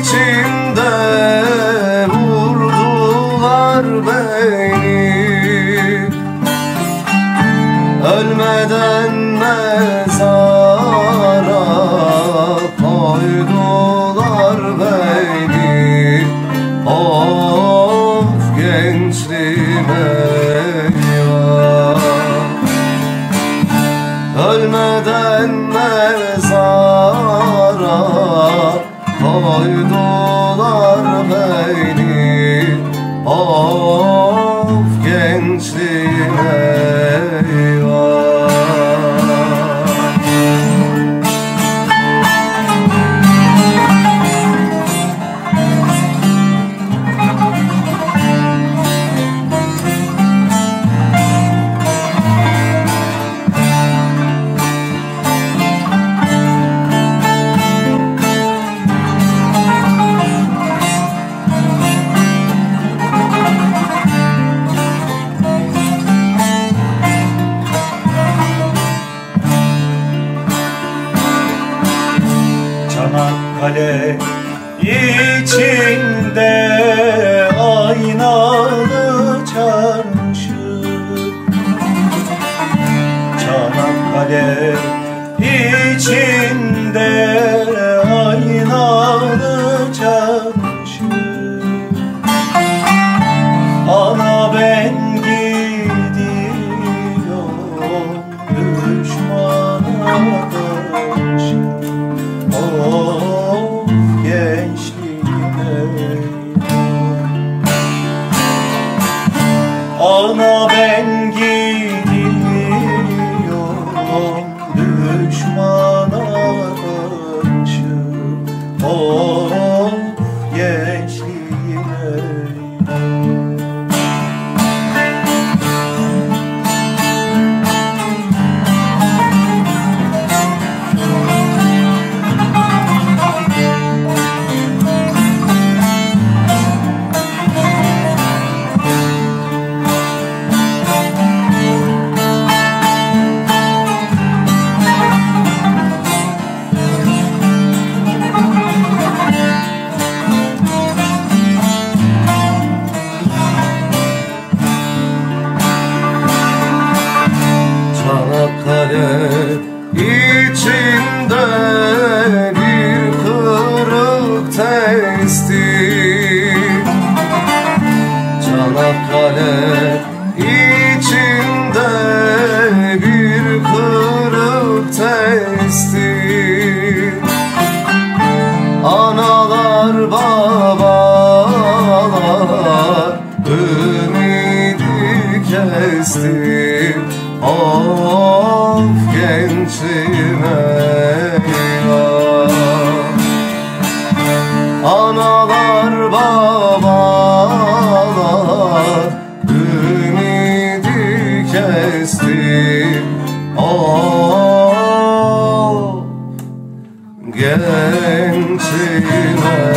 içinde vurdular beni. Ölmeden mezara koydular beni. Of gençliğim eyvah. Ölmeden mezara koydular beni. Of gençliğim eyvah. Çanakkale içinde aynalı çarşı. Çanakkale içinde aynalı çarşı. Ana ben gidiyorum düşmana karşı. Of gençliğime, ana ben gidiyorum düşmana karşı. Of gençliğime. Çanakkale içinde bir kırık testim. Çanakkale içinde bir kırık testim. Analar babalar ümidi kestim. Of gençliğim eyvah. Analar babalar ümidi kestim. Of gençliğim eyvah.